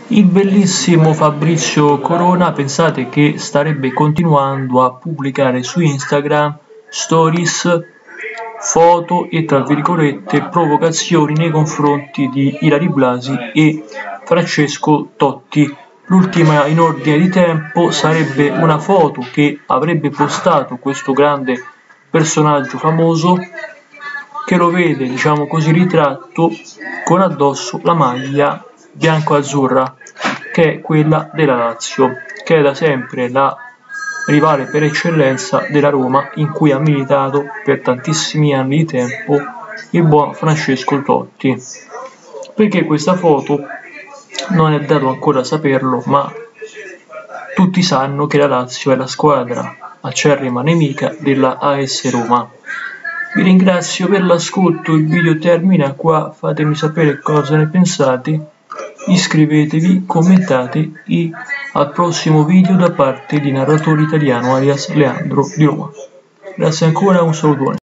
Il bellissimo Fabrizio Corona pensate che starebbe continuando a pubblicare su Instagram stories, foto e tra virgolette provocazioni nei confronti di Ilary Blasi e Francesco Totti. L'ultima in ordine di tempo sarebbe una foto che avrebbe postato questo grande personaggio famoso che lo vede, diciamo così, ritratto con addosso la maglia bianco-azzurra, che è quella della Lazio, che è da sempre la rivale per eccellenza della Roma, in cui ha militato per tantissimi anni di tempo il buon Francesco Totti. Perché questa foto non è dato ancora saperlo, ma tutti sanno che la Lazio è la squadra acerrima nemica della AS Roma. Vi ringrazio per l'ascolto, il video termina qua, fatemi sapere cosa ne pensate, iscrivetevi, commentate e al prossimo video da parte di Narratore Italiano alias Leandro di Roma. Grazie ancora, un salutone.